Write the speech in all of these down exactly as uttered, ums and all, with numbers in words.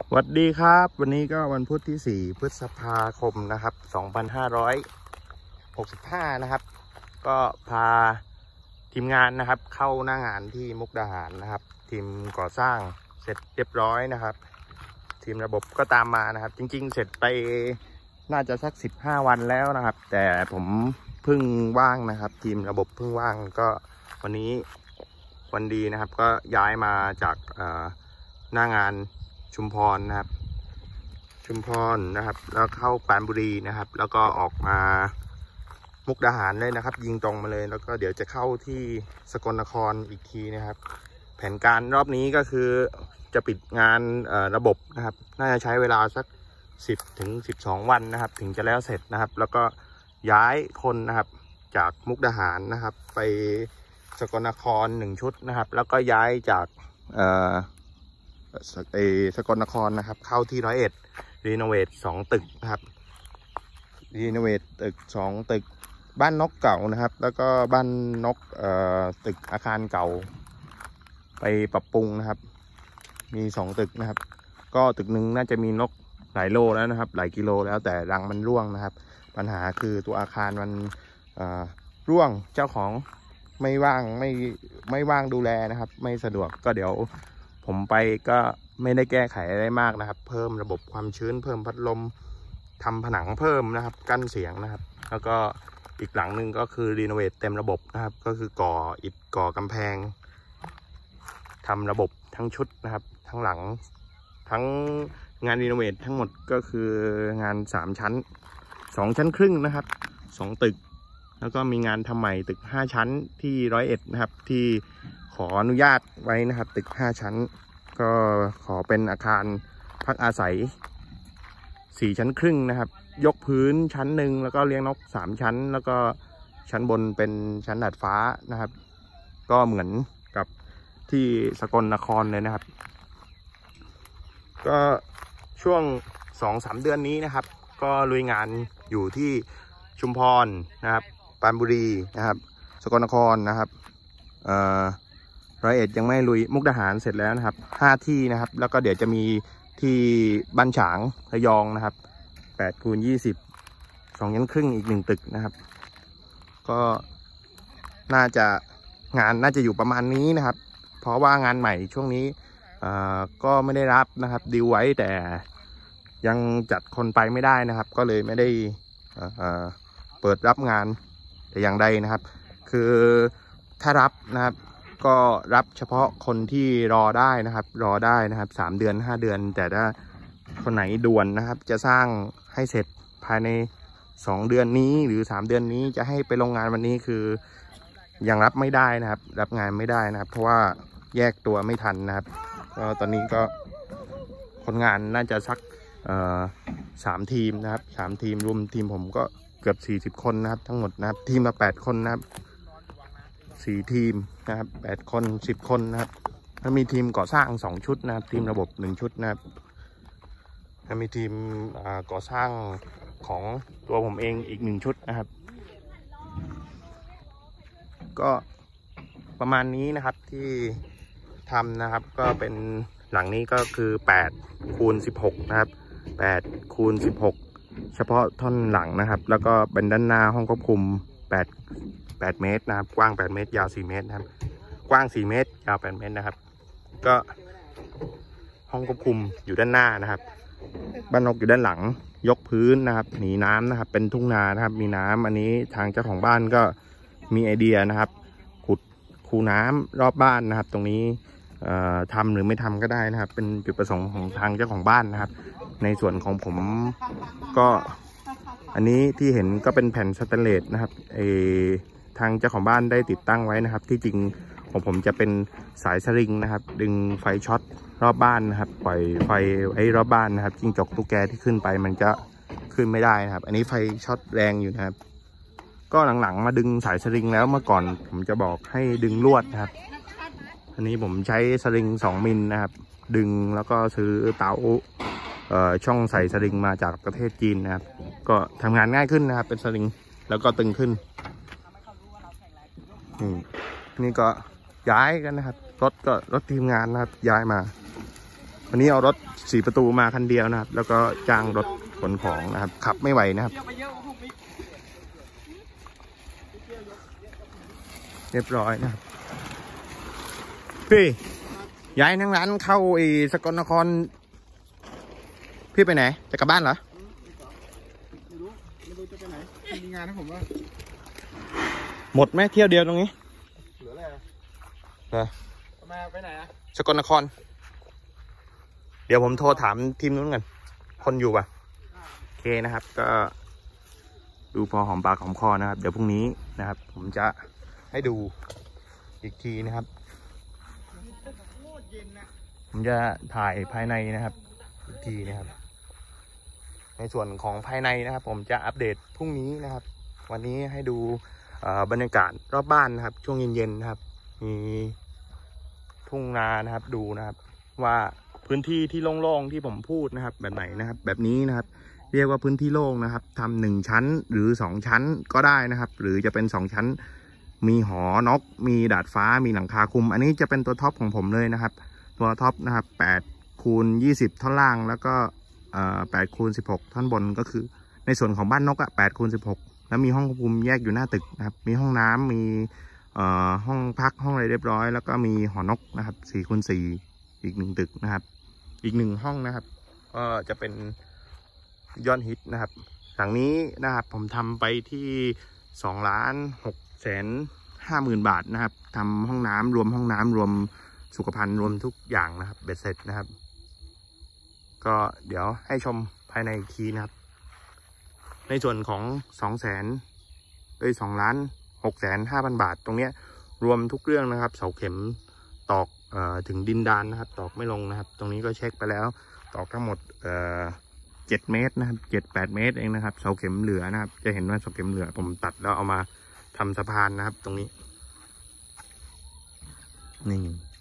สวัสดีครับวันนี้ก็วันพุธที่สี่พฤษภาคมนะครับสองพันห้าร้อยหกสิบห้านะครับก็พาทีมงานนะครับเข้าหน้างานที่มุกดาหารนะครับทีมก่อสร้างเสร็จเรียบร้อยนะครับทีมระบบก็ตามมานะครับจริงๆเสร็จไปน่าจะสักสิบห้าวันแล้วนะครับแต่ผมเพิ่งว่างนะครับทีมระบบเพิ่งว่างก็วันนี้วันดีนะครับก็ย้ายมาจากหน้างานชุมพรนะครับชุมพรนะครับแล้วเข้าปรานบุรีนะครับแล้วก็ออกมามุกดาหารเลยนะครับยิงตรงมาเลยแล้วก็เดี๋ยวจะเข้าที่สกลนครอีกทีนะครับแผนการรอบนี้ก็คือจะปิดงานระบบนะครับน่าจะใช้เวลาสักสิบถึงสิบสองวันนะครับถึงจะแล้วเสร็จนะครับแล้วก็ย้ายคนนะครับจากมุกดาหารนะครับไปสกลนครหนึ่งชุดนะครับแล้วก็ย้ายจากเอ่อไอสกลนครนะครับเข้าที่ร้อยเอ็ดรีโนเวทสองตึกนะครับรีโนเวทตึกสองตึกบ้านนกเก่านะครับแล้วก็บ้านนกเอ่อตึกอาคารเก่าไปปรับปรุงนะครับมีสองตึกนะครับก็ตึกหนึ่งน่าจะมีนกหลายโลแล้วนะครับหลายกิโลแล้วแต่รังมันร่วงนะครับปัญหาคือตัวอาคารมันร่วงเจ้าของไม่ว่างไม่ไม่ว่างดูแลนะครับไม่สะดวกก็เดี๋ยวผมไปก็ไม่ได้แก้ไขอะไรมากนะครับเพิ่มระบบความชื้นเพิ่มพัดลมทำผนังเพิ่มนะครับกั้นเสียงนะครับแล้วก็อีกหลังหนึ่งก็คือรีโนเวทเต็มระบบนะครับก็คือก่ออิฐก่อกำแพงทำระบบทั้งชุดนะครับทั้งหลังทั้งงานรีโนเวททั้งหมดก็คืองานสามชั้นสองชั้นครึ่งนะครับสองตึกแล้วก็มีงานทำใหม่ตึกห้าชั้นที่ร้อยเอ็ดนะครับที่ขออนุญาตไว้นะครับตึกห้าชั้นก็ขอเป็นอาคารพักอาศัยสี่ชั้นครึ่งนะครับยกพื้นชั้นหนึ่งแล้วก็เลี้ยงนกสามชั้นแล้วก็ชั้นบนเป็นชั้นดาดฟ้านะครับก็เหมือนกับที่สกลนครเลยนะครับก็ช่วง สองถึงสาม เดือนนี้นะครับก็ลุยงานอยู่ที่ชุมพรนะครับปรานบุรีนะครับสกลนครนะครับเอ่อร้อยเอ็ดยังไม่ลุยมุกดาหารเสร็จแล้วนะครับห้าที่นะครับแล้วก็เดี๋ยวจะมีที่บ้านฉางระยองนะครับแปดคูณยี่สิบ สองชั้นครึ่งอีกหนึ่งตึกนะครับก็น่าจะงานน่าจะอยู่ประมาณนี้นะครับเพราะว่างานใหม่ช่วงนี้ก็ไม่ได้รับนะครับดีลไว้แต่ยังจัดคนไปไม่ได้นะครับก็เลยไม่ได้เปิดรับงานแต่อย่างใดนะครับคือถ้ารับนะครับก็รับเฉพาะคนที่รอได้นะครับรอได้นะครับสามเดือนห้าเดือนแต่ถ้าคนไหนด่วนนะครับจะสร้างให้เสร็จภายในสองเดือนนี้หรือสามเดือนนี้จะให้ไปลงงานวันนี้คือยังรับไม่ได้นะครับรับงานไม่ได้นะครับเพราะว่าแยกตัวไม่ทันนะครับก็ตอนนี้ก็คนงานน่าจะสักสามทีมนะครับสามทีมรวมทีมผมก็เกือบสี่สิบคนนะครับทั้งหมดนะครับทีมละแปดคนนะครับสี่ทีมนะครับแปดคนสิบคนนะครับถ้ามีทีมก่อสร้างสองชุดนะครับทีมระบบหนึ่งชุดนะครับถ้ามีทีมก่อสร้างของตัวผมเองอีกหนึ่งชุดนะครับก็ประมาณนี้นะครับที่ทำนะครับก็เป็นหลังนี้ก็คือแปดคูณสิบหกนะครับแปดคูณสิบหกเฉพาะท่อนหลังนะครับแล้วก็เป็นด้านหน้าห้องควบคุมแปด แปดเมตรนะครับกว้างแปดเมตรยาวสี่เมตรนะครับกว้างสี่เมตรยาวแปดเมตรนะครับก็ห้องควบคุมอยู่ด้านหน้านะครับบ้านนกอยู่ด้านหลังยกพื้นนะครับหนีน้ำนะครับเป็นทุ่งนานะครับมีน้ำอันนี้ทางเจ้าของบ้านก็มีไอเดียนะครับขุดคูน้ำรอบบ้านนะครับตรงนี้ทำหรือไม่ทำก็ได้นะครับเป็นจุดประสงค์ของทางเจ้าของบ้านนะครับในส่วนของผมก็อันนี้ที่เห็นก็เป็นแผ่นสแตนเลสนะครับเอทางเจ้าของบ้านได้ติดตั้งไว้นะครับที่จริงของผมจะเป็นสายสลิงนะครับดึงไฟช็อตรอบบ้านนะครับปล่อยไฟไว้รอบบ้านนะครับจิ้งจกตุ๊กแกที่ขึ้นไปมันจะขึ้นไม่ได้นะครับอันนี้ไฟช็อตแรงอยู่นะครับก็หลังๆมาดึงสายสลิงแล้วเมื่อก่อนผมจะบอกให้ดึงลวดนะครับอันนี้ผมใช้สลิงสองมิลนะครับดึงแล้วก็ซื้อเตาช่องใส่สลิงมาจากประเทศจีนนะครับก็ทำงานง่ายขึ้นนะครับเป็นสลิงแล้วก็ตึงขึ้นนี่ก็ย้ายกันนะครับรถก็รถทีมงานนะครับย้ายมาวันนี้เอารถสี่ประตูมาคันเดียวนะครับแล้วก็จ้างรถขนของนะครับขับไม่ไหวนะครับเรียบร้อยนะครับพี่ย้ายนั่งร้านเข้าไอ้สกลนครพี่ไปไหนจะกลับบ้านเหรอไม่รู้ไม่รู้จะไปไหนมีงานให้ผมว่าหมดไหมเที่ยวเดียวตรงนี้เหลืออะไรเหรอมาไปไหนอะสกลนครเดี๋ยวผมโทรถามทีมนู้นกันคนอยู่ป่ะโอเคนะครับก็ดูพอหอมปากหอมคอนะครับเดี๋ยวพรุ่งนี้นะครับผมจะให้ดูอีกทีนะครับผมจะถ่ายภายในนะครับอีกทีนะครับในส่วนของภายในนะครับผมจะอัปเดตพรุ่งนี้นะครับวันนี้ให้ดูบรรยากาศรอบบ้านนะครับช่วงเย็นๆนะครับมีทุ่งนานะครับดูนะครับว่าพื้นที่ที่โล่งๆที่ผมพูดนะครับแบบไหนนะครับแบบนี้นะครับเรียกว่าพื้นที่โล่งนะครับทำหนึ่งชั้นหรือสองชั้นก็ได้นะครับหรือจะเป็นสองชั้นมีหอนกมีดาดฟ้ามีหลังคาคุมอันนี้จะเป็นตัวท็อปของผมเลยนะครับตัวท็อปนะครับแปดคูณยี่สิบท่อนล่างแล้วก็แปดคูณสิบหกท่อนบนก็คือในส่วนของบ้านนกอ่ะแปดคูณสิบหกแล้วมีห้องควบคุมแยกอยู่หน้าตึกนะครับมีห้องน้ำมีห้องพักห้องอะไรเรียบร้อยแล้วก็มีหอนกนะครับสี่คูณสี่อีกหนึ่งตึกนะครับอีกหนึ่งห้องนะครับก็จะเป็นยอดฮิตนะครับหลังนี้นะครับผมทำไปที่สองล้านหกแสนห้าหมื่นบาทนะครับทำห้องน้ำรวมห้องน้ำรวมสุขภัณฑ์รวมทุกอย่างนะครับเบ็ดเสร็จนะครับก็เดี๋ยวให้ชมภายในอีกทีนะครับในส่วนของสองแสนเอ้ยสองล้านหกแสนห้าพันบาทตรงเนี้ยรวมทุกเรื่องนะครับเสาเข็มตอกเอ่อถึงดินดานนะครับตอกไม่ลงนะครับตรงนี้ก็เช็คไปแล้วตอกทั้งหมดเอ่อเจ็ดเมตรนะครับเจ็ดแปดเมตรเองนะครับเสาเข็มเหลือนะครับจะเห็นว่าเสาเข็มเหลือผมตัดแล้วเอามาทำสะพานนะครับตรงนี้นี่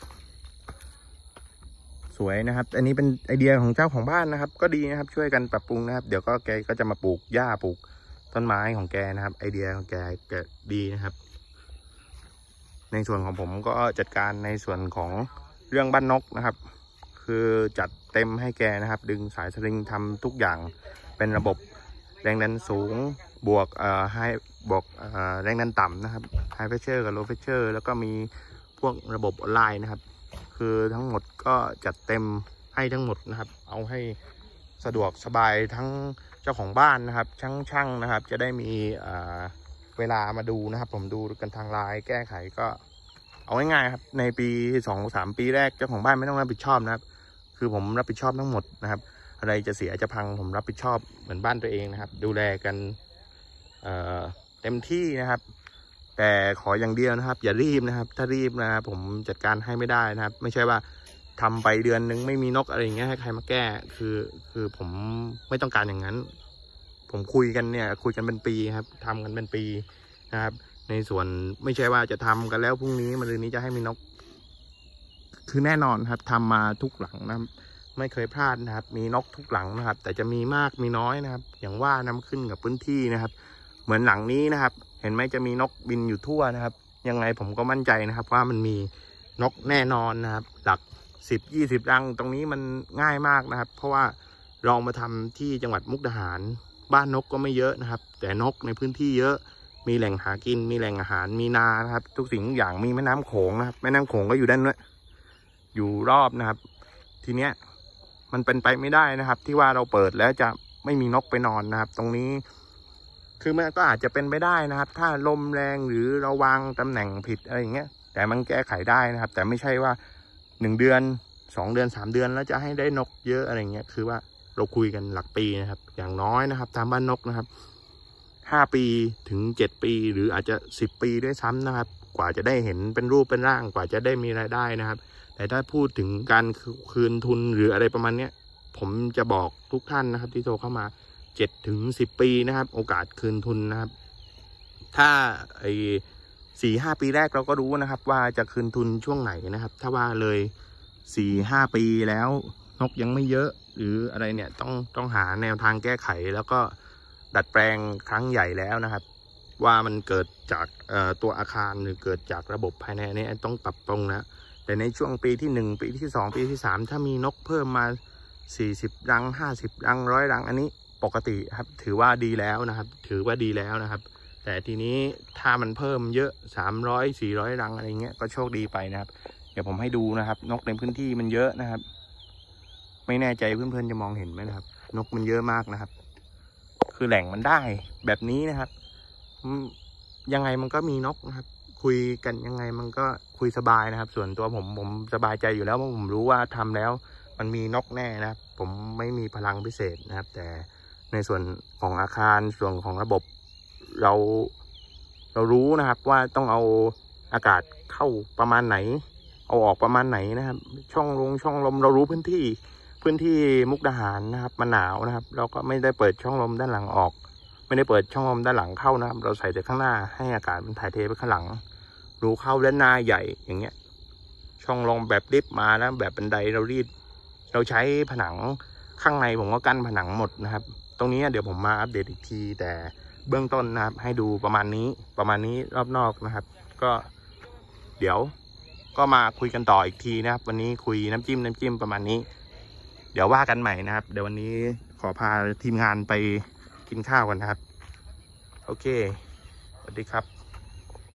สวยนะครับอันนี้เป็นไอเดียของเจ้าของบ้านนะครับก็ดีนะครับช่วยกันปรับปรุงนะครับเดี๋ยวก็แกก็จะมาปลูกหญ้าปลูกต้นไม้ของแกนะครับไอเดียของแกแกดีนะครับในส่วนของผมก็จัดการในส่วนของเรื่องบ้านนกนะครับคือจัดเต็มให้แกนะครับดึงสายสลิงทำทุกอย่างเป็นระบบแรงดันสูงบวกเอ่อให้บวกเอ่อแรงดันต่ำนะครับไฮเพรสเชอร์กับโลเพรสเชอร์แล้วก็มีพวกระบบออนไลน์นะครับคือทั้งหมดก็จัดเต็มให้ทั้งหมดนะครับเอาให้สะดวกสบายทั้งเจ้าของบ้านนะครับช่างช่างนะครับจะได้มีเวลามาดูนะครับผมดูกันทางไลน์แก้ไขก็เอาง่ายๆครับในปีสองสามปีแรกเจ้าของบ้านไม่ต้องรับผิดชอบนะครับคือผมรับผิดชอบทั้งหมดนะครับอะไรจะเสียจะพังผมรับผิดชอบเหมือนบ้านตัวเองนะครับดูแลกันเอ่อเต็มที่นะครับแต่ขออย่างเดียวนะครับอย่ารีบนะครับถ้ารีบนะผมจัดการให้ไม่ได้นะครับไม่ใช่ว่าทำไปเดือนนึงไม่มีนกอะไรอย่างเงี้ยให้ใครมาแก้คือคือผมไม่ต้องการอย่างนั้นผมคุยกันเนี่ยคุยกันเป็นปีครับทำกันเป็นปีนะครับในส่วนไม่ใช่ว่าจะทำกันแล้วพรุ่งนี้มะรืนนี้จะให้มีนกคือแน่นอนครับทำมาทุกหลังนะครับไม่เคยพลาดนะครับมีนกทุกหลังนะครับแต่จะมีมากมีน้อยนะครับอย่างว่าน้ำขึ้นกับพื้นที่นะครับเหมือนหลังนี้นะครับเห็นไหมจะมีนกบินอยู่ทั่วนะครับยังไงผมก็มั่นใจนะครับว่ามันมีนกแน่นอนนะครับหลักสิบยี่สิบรังตรงนี้มันง่ายมากนะครับเพราะว่าลองมาทำที่จังหวัดมุกดาหารบ้านนกก็ไม่เยอะนะครับแต่นกในพื้นที่เยอะมีแหล่งหากินมีแหล่งอาหารมีนานะครับทุกสิ่งทุกอย่างมีแม่น้ำโขงนะครับแม่น้ำโขงก็อยู่ด้านนู้นอยู่รอบนะครับทีเนี้ยมันเป็นไปไม่ได้นะครับที่ว่าเราเปิดแล้วจะไม่มีนกไปนอนนะครับตรงนี้คือมันก็อาจจะเป็นไปได้นะครับถ้าลมแรงหรือเราวางตำแหน่งผิดอะไรอย่างเงี้ยแต่มันแก้ไขได้นะครับแต่ไม่ใช่ว่าหนึ่งเดือนสองเดือนสามเดือนแล้วจะให้ได้นกเยอะอะไรเงี้ยคือว่าเราคุยกันหลักปีนะครับอย่างน้อยนะครับตามบ้านนกนะครับห้าปีถึงเจ็ดปีหรืออาจจะสิบปีด้วยซ้ำนะครับกว่าจะได้เห็นเป็นรูปเป็นร่างกว่าจะได้มีรายได้นะครับแต่ถ้าพูดถึงการคืนทุนหรืออะไรประมาณนี้ผมจะบอกทุกท่านนะครับที่โทรเข้ามาเจ็ดถึงสิบปีนะครับโอกาสคืนทุนนะครับถ้าไอ้สี่ห้าปีแรกเราก็รู้นะครับว่าจะคืนทุนช่วงไหนนะครับถ้าว่าเลยสี่ห้าปีแล้วนกยังไม่เยอะหรืออะไรเนี่ยต้องต้องหาแนวทางแก้ไขแล้วก็ดัดแปลงครั้งใหญ่แล้วนะครับว่ามันเกิดจากตัวอาคารหรือเกิดจากระบบภายในนี้ต้องปรับปรุงนะแต่ในช่วงปีที่หนึ่งปีที่สองปีที่สามถ้ามีนกเพิ่มมาสี่สิบรังห้าสิบรังร้อยรังอันนี้ปกติครับถือว่าดีแล้วนะครับถือว่าดีแล้วนะครับแต่ทีนี้ถ้ามันเพิ่มเยอะสามร้อยสี่ร้อยรังอะไรเงี้ยก็โชคดีไปนะครับเดี๋ยวผมให้ดูนะครับนกในพื้นที่มันเยอะนะครับไม่แน่ใจเพื่อนๆจะมองเห็นไหมนะครับนกมันเยอะมากนะครับคือแหล่งมันได้แบบนี้นะครับยังไงมันก็มีนกนะครับคุยกันยังไงมันก็คุยสบายนะครับส่วนตัวผมผมสบายใจอยู่แล้วเพราะผมรู้ว่าทำแล้วมันมีนกแน่นะครับผมไม่มีพลังพิเศษนะครับแต่ในส่วนของอาคารส่วนของระบบเราเรารู้นะครับว่าต้องเอาอากาศเข้าประมาณไหนเอาออกประมาณไหนนะครับช่องลงช่องลมเรารู้พื้นที่พื้นที่มุกดาหารนะครับมันหนาวนะครับเราก็ไม่ได้เปิดช่องลมด้านหลังออกไม่ได้เปิดช่องลมด้านหลังเข้านะครับเราใส่แต่ข้างหน้าให้อากาศมันถ่ายเทไปข้างหลังรูเข้าด้านหน้าใหญ่อย่างเงี้ยช่องลมแบบลิฟต์มานะแบบบันไดเรารีดเราใช้ผนังข้างในผมก็กั้นผนังหมดนะครับตรงนี้เดี๋ยวผมมาอัปเดตอีกทีแต่เบื้องต้นนะครับให้ดูประมาณนี้ประมาณนี้รอบนอกนะครับก็เดี๋ยวก็มาคุยกันต่ออีกทีนะครับวันนี้คุยน้ำจิ้มน้ำจิ้มประมาณนี้เดี๋ยวว่ากันใหม่นะครับเดี๋ยววันนี้ขอพาทีมงานไปกินข้าวกันนะครับโอเคสวัสดีครับ